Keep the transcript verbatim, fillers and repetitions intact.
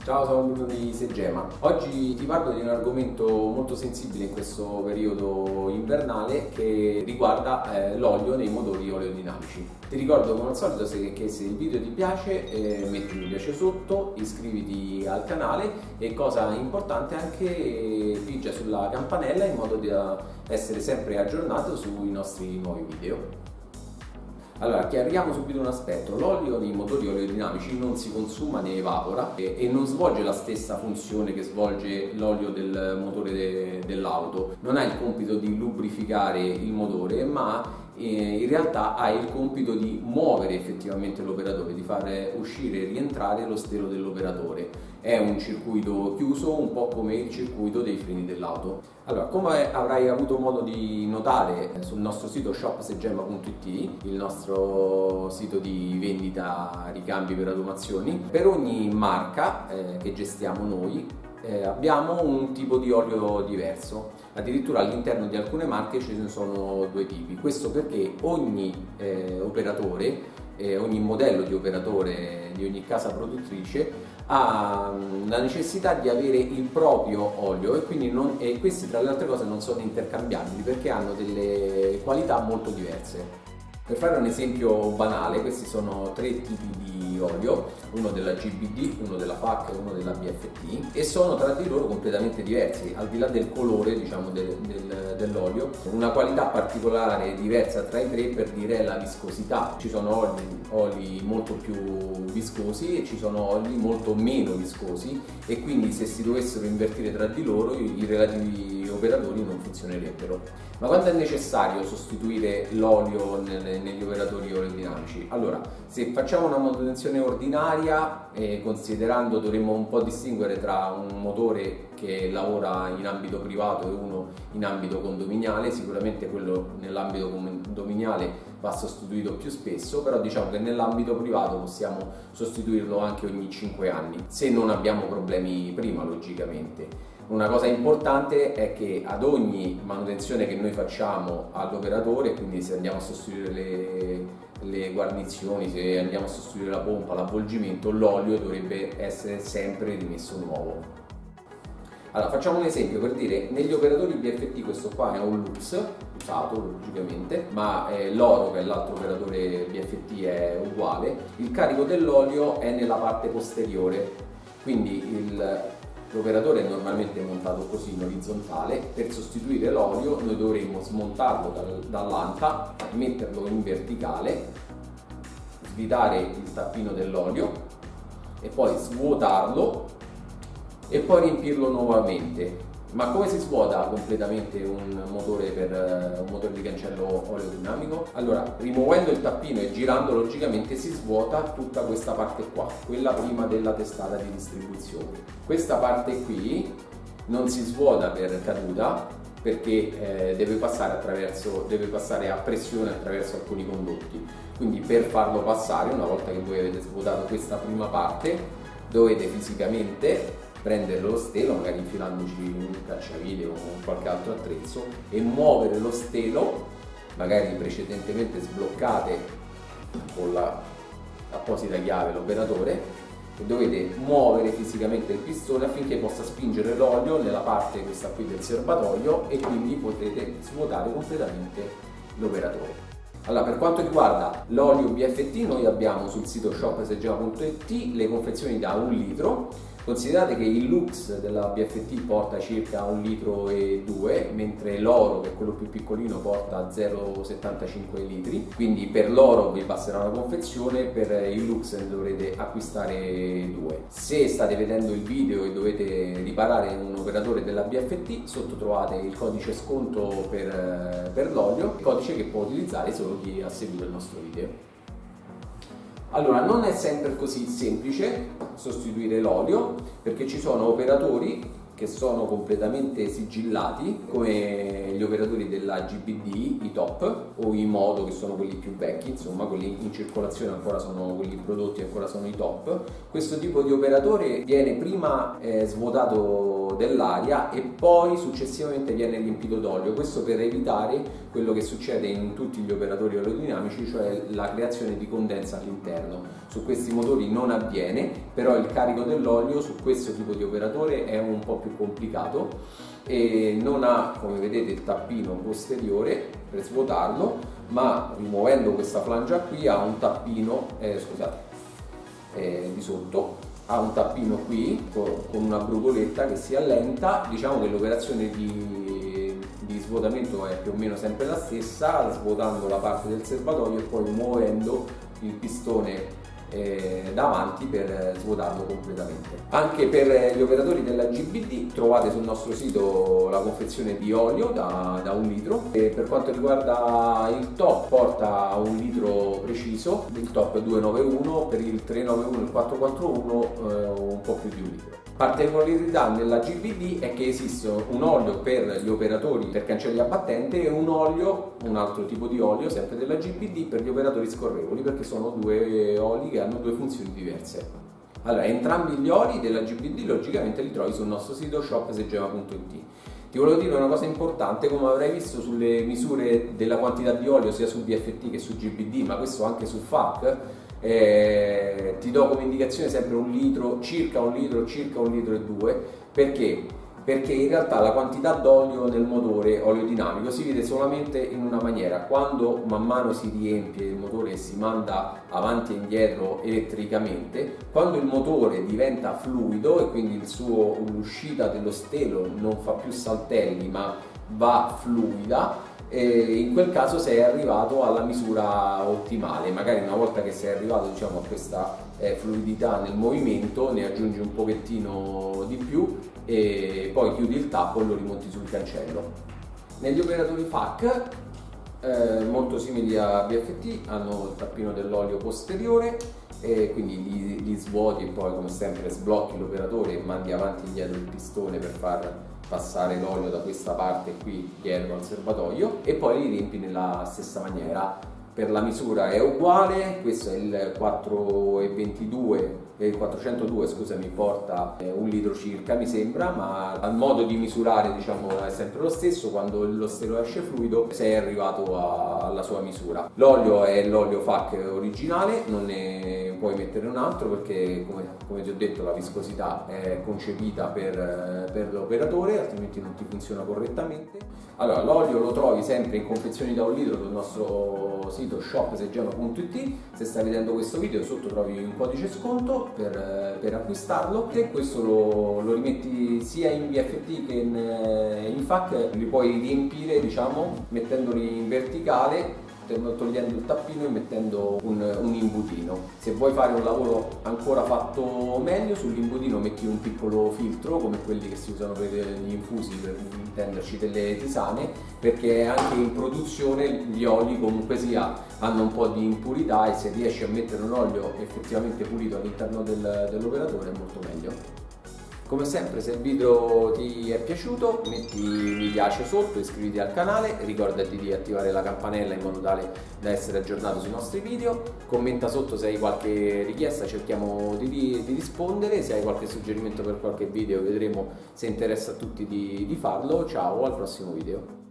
Ciao, sono Bruno di Segema. Oggi ti parlo di un argomento molto sensibile in questo periodo invernale che riguarda eh, l'olio nei motori oleodinamici. Ti ricordo come al solito se, che se il video ti piace eh, metti mi piace sotto, iscriviti al canale e cosa importante anche pigia sulla campanella in modo da essere sempre aggiornato sui nostri nuovi video. Allora, chiariamo subito un aspetto: l'olio nei motori oleodinamici non si consuma né evapora e, e non svolge la stessa funzione che svolge l'olio del motore de, dell'auto. Non ha il compito di lubrificare il motore, ma eh, in realtà ha il compito di muovere effettivamente l'operatore, di far uscire e rientrare lo stelo dell'operatore. È un circuito chiuso, un po' come il circuito dei freni dell'auto. Allora, come avrai avuto modo di notare sul nostro sito shop segema punto it, il nostro sito di vendita ricambi per automazioni, per ogni marca eh, che gestiamo noi eh, abbiamo un tipo di olio diverso. Addirittura all'interno di alcune marche ce ne sono due tipi. Questo perché ogni eh, operatore, eh, ogni modello di operatore di ogni casa produttrice ha la necessità di avere il proprio olio e quindi non, e questi tra le altre cose non sono intercambiabili perché hanno delle qualità molto diverse. Per fare un esempio banale, questi sono tre tipi di olio, uno della G B D, uno della F A C e uno della B F T, e sono tra di loro completamente diversi, al di là del colore, diciamo, del, del, dell'olio. Una qualità particolare diversa tra i tre per dire è la viscosità. Ci sono oli, oli molto più viscosi e ci sono oli molto meno viscosi e quindi se si dovessero invertire tra di loro i, i relativi operatori non funzionerebbero. Ma quando è necessario sostituire l'olio nelle, negli operatori oleodinamici? Allora, se facciamo una manutenzione ordinaria, eh, considerando dovremmo un po' distinguere tra un motore che lavora in ambito privato e uno in ambito condominiale, sicuramente quello nell'ambito condominiale va sostituito più spesso, però diciamo che nell'ambito privato possiamo sostituirlo anche ogni cinque anni, se non abbiamo problemi prima, logicamente. Una cosa importante è che ad ogni manutenzione che noi facciamo all'operatore, quindi se andiamo a sostituire le, le guarnizioni, se andiamo a sostituire la pompa, l'avvolgimento, l'olio dovrebbe essere sempre rimesso nuovo. Allora, facciamo un esempio per dire, negli operatori B F T questo qua è un Lux, usato logicamente, ma eh, l'Oro, che è l'altro operatore B F T, è uguale. Il carico dell'olio è nella parte posteriore, quindi il l'operatore è normalmente montato così in orizzontale. Per sostituire l'olio noi dovremmo smontarlo dal, dall'anta, metterlo in verticale, svitare il tappino dell'olio e poi svuotarlo e poi riempirlo nuovamente. Ma come si svuota completamente un motore per un motore di cancello oleodinamico? Allora, rimuovendo il tappino e girando logicamente si svuota tutta questa parte qua, quella prima della testata di distribuzione. Questa parte qui non si svuota per caduta perché eh, deve passare attraverso, deve passare a pressione attraverso alcuni condotti. Quindi per farlo passare, una volta che voi avete svuotato questa prima parte, dovete fisicamente prendere lo stelo, magari infilandoci un cacciavite o qualche altro attrezzo, e muovere lo stelo, magari precedentemente sbloccate con la apposita chiave l'operatore, e dovete muovere fisicamente il pistone affinché possa spingere l'olio nella parte questa qui del serbatoio e quindi potete svuotare completamente l'operatore. Allora, per quanto riguarda l'olio B F T, noi abbiamo sul sito shop segema punto it le confezioni da un litro. Considerate che il Lux della B F T porta circa un litro e due, mentre l'Oro, che è quello più piccolino, porta zero virgola settantacinque litri. Quindi per l'Oro vi basterà una confezione, per il Lux ne dovrete acquistare due. Se state vedendo il video e dovete riparare un operatore della B F T, sotto trovate il codice sconto per, per l'olio, il codice che può utilizzare solo chi ha seguito il nostro video. Allora, non è sempre così semplice sostituire l'olio perché ci sono operatori che sono completamente sigillati, come gli operatori della G B D, i top, o i Modo, che sono quelli più vecchi, insomma quelli in circolazione ancora sono quelli prodotti, ancora sono i top. Questo tipo di operatore viene prima eh, svuotato dell'aria e poi successivamente viene riempito d'olio. Questo per evitare quello che succede in tutti gli operatori aerodinamici, cioè la creazione di condensa all'interno. Su questi motori non avviene, però il carico dell'olio su questo tipo di operatore è un po' più complicato e non ha, come vedete, il tappino posteriore per svuotarlo, ma rimuovendo questa flangia qui ha un tappino, eh, scusate, eh, di sotto ha un tappino qui con una brugoletta che si allenta. Diciamo che l'operazione di, di svuotamento è più o meno sempre la stessa, svuotando la parte del serbatoio e poi muovendo il pistone eh, davanti per svuotarlo completamente. Anche per gli operatori della G B D trovate sul nostro sito la confezione di olio da, da un litro, e per quanto riguarda il top porta un litro preciso, il top è duecentonovantuno, per il trecentonovantuno e il quattrocentoquarantuno eh, un po' più di un litro. Particolarità nella G B D è che esiste un olio per gli operatori per cancelli a battente e un olio, un altro tipo di olio sempre della G B D per gli operatori scorrevoli, perché sono due oli che hanno due funzioni diverse. Allora, entrambi gli oli della G B D logicamente li trovi sul nostro sito shop segema punto it. Ti volevo dire una cosa importante: come avrai visto sulle misure della quantità di olio sia su B F T che su G B D, ma questo anche su F A C, eh, ti do come indicazione sempre un litro, circa un litro, circa un litro e due, perché? Perché in realtà la quantità d'olio nel motore olio dinamico si vede solamente in una maniera: quando man mano si riempie il motore e si manda avanti e indietro elettricamente, quando il motore diventa fluido e quindi l'uscita dello stelo non fa più saltelli ma va fluida, e in quel caso sei arrivato alla misura ottimale. Magari una volta che sei arrivato, diciamo, a questa eh, fluidità nel movimento, ne aggiungi un pochettino di più e poi chiudi il tappo e lo rimonti sul cancello. Negli operatori F A C, eh, molto simili a B F T, hanno il tappino dell'olio posteriore e quindi li, li svuoti e poi, come sempre, sblocchi l'operatore e mandi avanti e indietro il pistone per far passare l'olio da questa parte qui dietro al serbatoio, e poi li riempi nella stessa maniera. Per la misura è uguale, questo è il quattrocentoventidue, il quattrocentodue, scusami, porta un litro circa mi sembra, ma al modo di misurare, diciamo, è sempre lo stesso. Quando lo stelo esce fluido sei arrivato a, alla sua misura. L'olio è l'olio F A C originale, non ne puoi mettere un altro perché, come, come ti ho detto, la viscosità è concepita per, per l'operatore, altrimenti non ti funziona correttamente. Allora, l'olio lo trovi sempre in confezioni da un litro sul nostro sito shop segema punto it. Se stai vedendo questo video, sotto trovi un codice sconto per, per acquistarlo, e questo lo, lo rimetti sia in B F T che in, in F A C. Li puoi riempire, diciamo, mettendoli in verticale, togliendo il tappino e mettendo un, un imbutino. Se vuoi fare un lavoro ancora fatto meglio, sull'imbutino metti un piccolo filtro come quelli che si usano per gli infusi, per intenderci delle tisane, perché anche in produzione gli oli comunque sia hanno un po' di impurità, e se riesci a mettere un olio effettivamente pulito all'interno del, dell'operatore è molto meglio. Come sempre, se il video ti è piaciuto, metti mi piace sotto, iscriviti al canale, ricordati di attivare la campanella in modo tale da essere aggiornato sui nostri video, commenta sotto se hai qualche richiesta, cerchiamo di, di rispondere, se hai qualche suggerimento per qualche video vedremo se interessa a tutti di, di farlo. Ciao, al prossimo video.